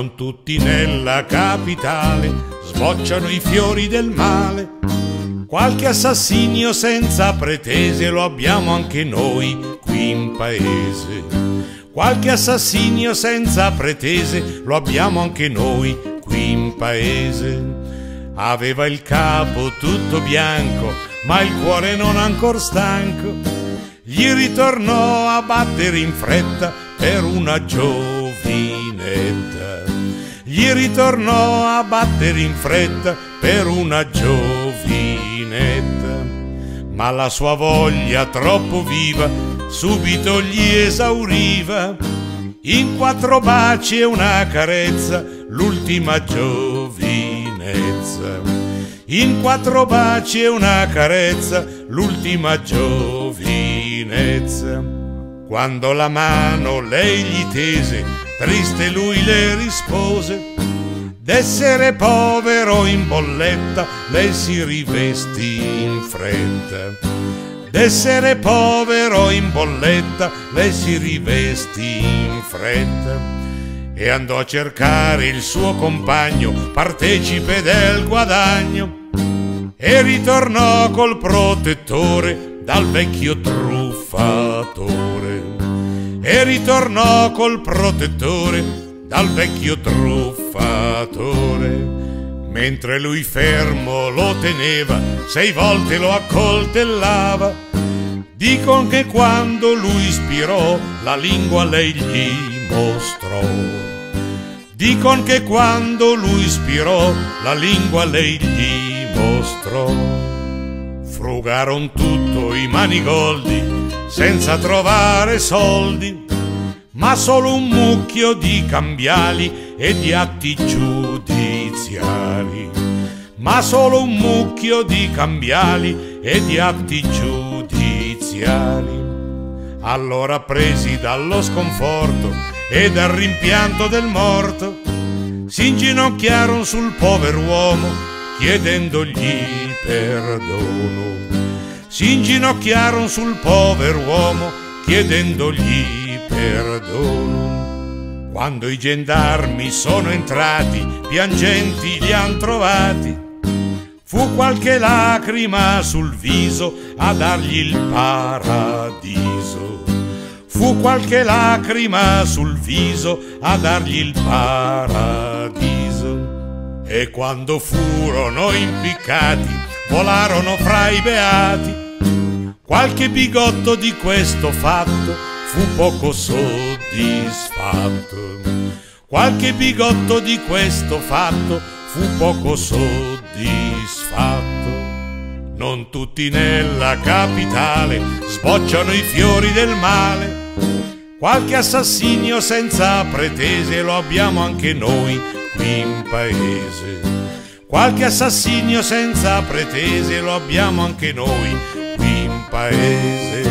Non tutti nella capitale sbocciano i fiori del male. Qualche assassinio senza pretese lo abbiamo anche noi qui in paese. Qualche assassinio senza pretese lo abbiamo anche noi qui in paese. Aveva il capo tutto bianco, ma il cuore non ancor stanco. Gli ritornò a battere in fretta per una giovinetta. Gli ritornò a battere in fretta per una giovinetta. Ma la sua voglia troppo viva subito gli esauriva. In 4 baci e una carezza l'ultima giovinezza. In 4 baci e una carezza l'ultima giovinezza. Quando la mano lei gli tese, triste lui le rispose: d'essere povero in bolletta lei si rivestì in fretta. D'essere povero in bolletta lei si rivestì in fretta. E andò a cercare il suo compagno, partecipe del guadagno, e ritornò col protettore dal vecchio truffatore. E ritornò col protettore dal vecchio truffatore. Mentre lui fermo lo teneva, 6 volte lo accoltellava. Dicon che quando lui spirò la lingua lei gli mostrò. Dicon che quando lui spirò la lingua lei gli mostrò. Frugaron tutto i manigoldi senza trovare soldi, ma solo un mucchio di cambiali e di atti giudiziari. Ma solo un mucchio di cambiali e di atti giudiziari. Allora, presi dallo sconforto e dal rimpianto del morto, si inginocchiarono sul pover'uomo chiedendogli perdono. Si inginocchiarono sul pover'uomo chiedendogli perdono. Quando i gendarmi sono entrati, piangenti li han trovati. Fu qualche lacrima sul viso a dargli il paradiso. Fu qualche lacrima sul viso a dargli il paradiso. E quando furono impiccati, volarono fra i beati. Qualche bigotto di questo fatto fu poco soddisfatto. Qualche bigotto di questo fatto fu poco soddisfatto. Non tutti nella capitale sbocciano i fiori del male. Qualche assassinio senza pretese lo abbiamo anche noi qui in paese. Qualche assassinio senza pretese lo abbiamo anche noi qui in paese.